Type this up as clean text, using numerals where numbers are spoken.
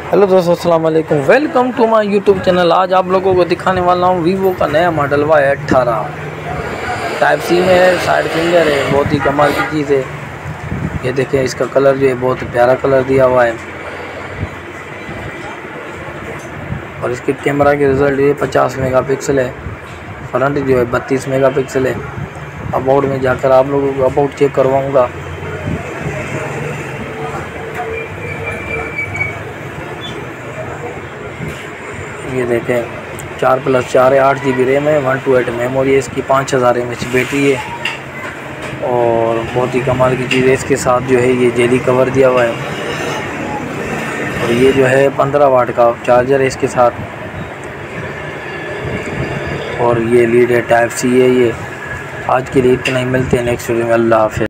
Hello दोस्तों, अस्सलाम वालेकुम। Welcome to my YouTube channel. आज आप लोगों को दिखाने वाला हूँ वीवो का नया मॉडल Y18 टाइप सी में है, साइड फिंगर है, बहुत ही कमाल की चीज़ है। ये देखें, इसका कलर जो है बहुत प्यारा कलर दिया हुआ है और इसके कैमरा के रिज़ल्ट ये 50 मेगापिक्सल है। फ्रंट जो है 32 मेगापिक्सल है। अबाउट में जाकर आप लोगों को अबाउट चेक करवाऊँगा। ये देखें, 4+4 है, 8 GB रैम है, 128 मेमोरी है, इसकी 5000 mAh बैटरी है और बहुत ही कमाल की चीज़ है। इसके साथ जो है ये जेली कवर दिया हुआ है और ये जो है 15 वाट का चार्जर है इसके साथ। और ये लीड है, टाइप सी है। ये आज के लिए इतना ही, मिलते हैं नेक्स्ट वीडियो में। अल्लाह हाफ़िज़।